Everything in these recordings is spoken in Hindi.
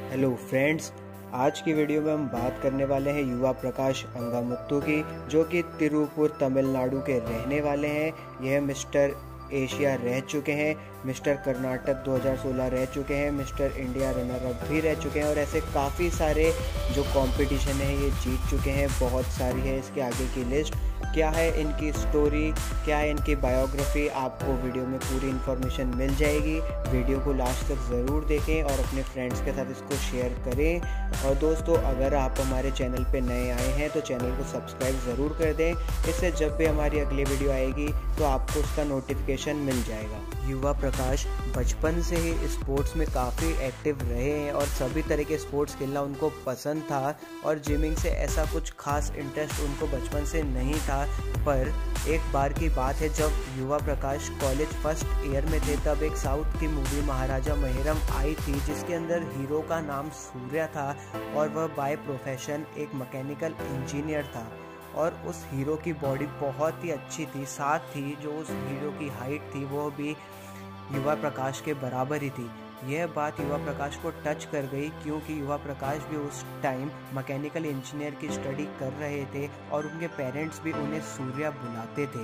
हेलो फ्रेंड्स, आज की वीडियो में हम बात करने वाले हैं युवा प्रकाश अंगामुत्तु की, जो कि तिरुपुर तमिलनाडु के रहने वाले हैं। यह मिस्टर एशिया रह चुके हैं, मिस्टर कर्नाटक 2016 रह चुके हैं, मिस्टर इंडिया रनर अप भी रह चुके हैं और ऐसे काफ़ी सारे जो कंपटीशन है ये जीत चुके हैं। बहुत सारी है इसके आगे की लिस्ट। क्या है इनकी स्टोरी, क्या है इनकी बायोग्राफी, आपको वीडियो में पूरी इन्फॉर्मेशन मिल जाएगी। वीडियो को लास्ट तक ज़रूर देखें और अपने फ्रेंड्स के साथ इसको शेयर करें। और दोस्तों, अगर आप हमारे चैनल पे नए आए हैं तो चैनल को सब्सक्राइब ज़रूर कर दें। इससे जब भी हमारी अगली वीडियो आएगी तो आपको उसका नोटिफिकेशन मिल जाएगा। युवा प्रकाश बचपन से ही स्पोर्ट्स में काफ़ी एक्टिव रहे हैं और सभी तरह के स्पोर्ट्स खेलना उनको पसंद था और जिमिंग से ऐसा कुछ खास इंटरेस्ट उनको बचपन से नहीं था। पर एक बार की बात है, जब युवा प्रकाश कॉलेज फर्स्ट ईयर में थे, तब एक साउथ की मूवी महाराजा महिरम आई थी, जिसके अंदर हीरो का नाम सूर्या था और वह बाय प्रोफेशन एक मैकेनिकल इंजीनियर था। और उस हीरो की बॉडी बहुत ही अच्छी थी, साथ ही जो उस हीरो की हाइट थी वो भी युवा प्रकाश के बराबर ही थी। यह बात युवा प्रकाश को टच कर गई, क्योंकि युवा प्रकाश भी उस टाइम मैकेनिकल इंजीनियर की स्टडी कर रहे थे और उनके पेरेंट्स भी उन्हें सूर्या बुलाते थे।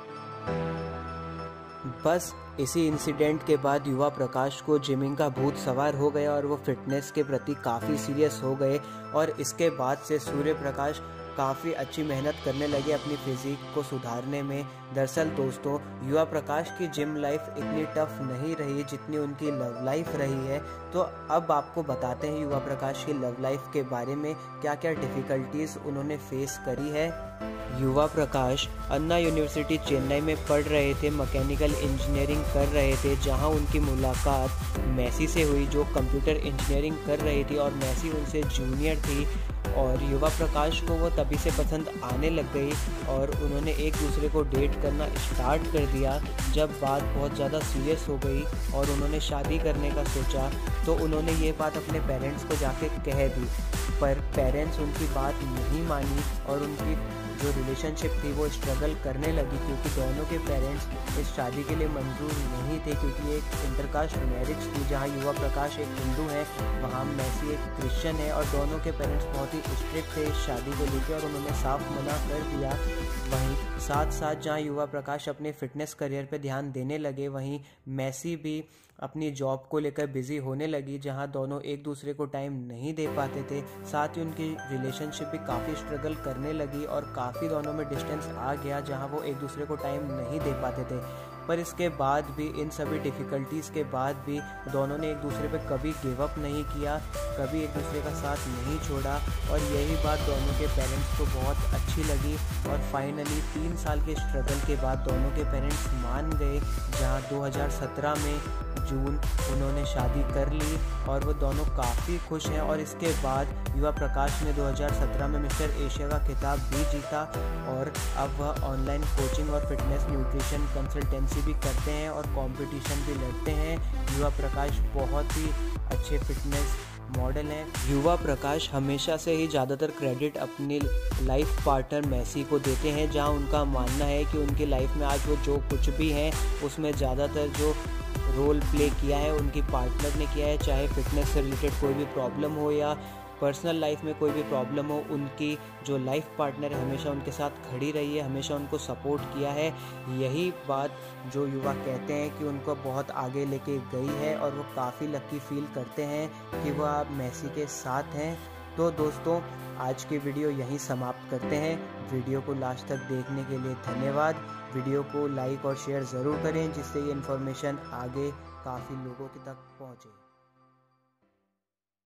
बस इसी इंसिडेंट के बाद युवा प्रकाश को जिमिंग का भूत सवार हो गया और वो फिटनेस के प्रति काफ़ी सीरियस हो गए। और इसके बाद से सूर्य प्रकाश काफ़ी अच्छी मेहनत करने लगे अपनी फिजिक को सुधारने में। दरअसल दोस्तों, युवा प्रकाश की जिम लाइफ इतनी टफ नहीं रही जितनी उनकी लव लाइफ रही है। तो अब आपको बताते हैं युवा प्रकाश की लव लाइफ के बारे में, क्या क्या डिफ़िकल्टीज उन्होंने फेस करी है। युवा प्रकाश अन्ना यूनिवर्सिटी चेन्नई में पढ़ रहे थे, मैकेनिकल इंजीनियरिंग कर रहे थे, जहां उनकी मुलाकात मैसी से हुई, जो कंप्यूटर इंजीनियरिंग कर रही थी और मैसी उनसे जूनियर थी। और युवा प्रकाश को वो तभी से पसंद आने लग गई और उन्होंने एक दूसरे को डेट करना स्टार्ट कर दिया। जब बात बहुत ज़्यादा सीरियस हो गई और उन्होंने शादी करने का सोचा, तो उन्होंने ये बात अपने पेरेंट्स को जाके कह दी, पर पेरेंट्स उनकी बात नहीं मानी और उनकी जो रिलेशनशिप थी वो स्ट्रगल करने लगी, क्योंकि दोनों के पेरेंट्स इस शादी के लिए मंजूर नहीं थे, क्योंकि एक इंटरकास्ट मैरिज थी जहां युवा प्रकाश एक हिंदू है, वहां मैसी एक क्रिश्चियन है और दोनों के पेरेंट्स बहुत ही स्ट्रिक्ट थे इस शादी को लेकर और उन्होंने साफ मना कर दिया। वहीं साथ साथ जहां युवा प्रकाश अपने फिटनेस करियर पे ध्यान देने लगे, वहीं मैसी भी अपनी जॉब को लेकर बिजी होने लगी, जहां दोनों एक दूसरे को टाइम नहीं दे पाते थे। साथ ही उनकी रिलेशनशिप भी काफ़ी स्ट्रगल करने लगी और काफ़ी दोनों में डिस्टेंस आ गया, जहां वो एक दूसरे को टाइम नहीं दे पाते थे। पर इसके बाद भी, इन सभी डिफ़िकल्टीज़ के बाद भी, दोनों ने एक दूसरे पे कभी गिव अप नहीं किया, कभी एक दूसरे का साथ नहीं छोड़ा और यही बात दोनों के पेरेंट्स को बहुत अच्छी लगी। और फाइनली 3 साल के स्ट्रगल के बाद दोनों के पेरेंट्स मान गए, जहां 2017 में जून उन्होंने शादी कर ली और वो दोनों काफ़ी खुश हैं। और इसके बाद युवा प्रकाश ने 2017 में मिस्टर एशिया का खिताब भी जीता और अब वह ऑनलाइन कोचिंग और फिटनेस न्यूट्रिशन कंसल्टेंसी भी करते हैं और कंपटीशन भी लड़ते हैं। युवा प्रकाश बहुत ही अच्छे फिटनेस मॉडल हैं। युवा प्रकाश हमेशा से ही ज़्यादातर क्रेडिट अपनी लाइफ पार्टनर मैसी को देते हैं, जहां उनका मानना है कि उनकी लाइफ में आज वो जो कुछ भी हैं उसमें ज़्यादातर जो रोल प्ले किया है उनकी पार्टनर ने किया है। चाहे फिटनेस से रिलेटेड कोई भी प्रॉब्लम हो या पर्सनल लाइफ में कोई भी प्रॉब्लम हो, उनकी जो लाइफ पार्टनर है हमेशा उनके साथ खड़ी रही है, हमेशा उनको सपोर्ट किया है। यही बात जो युवा कहते हैं कि उनको बहुत आगे लेके गई है और वो काफ़ी लकी फील करते हैं कि वह अब मैसी के साथ हैं। तो दोस्तों, आज की वीडियो यहीं समाप्त करते हैं। वीडियो को लास्ट तक देखने के लिए धन्यवाद। वीडियो को लाइक और शेयर ज़रूर करें, जिससे ये इन्फॉर्मेशन आगे काफ़ी लोगों तक पहुँचे।